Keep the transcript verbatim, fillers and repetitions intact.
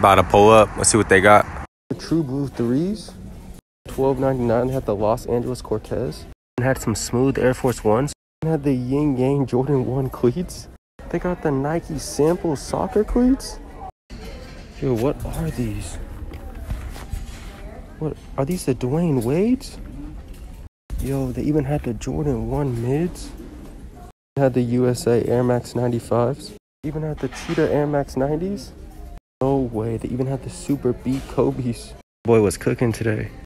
About to pull up. Let's see what they got. The True Blue threes, twelve ninety-nine. They had the Los Angeles Cortez. And had some smooth Air Force Ones. And had the Yin Yang Jordan one cleats. They got the Nike Sample soccer cleats. Yo, what are these? What are these? The Dwayne Wades? Yo, they even had the Jordan one mids. They had the U S A Air Max ninety-fives. Even had the Cheetah Air Max nineties. No way. They even had the Super Beat Kobe's. Boy was cooking today.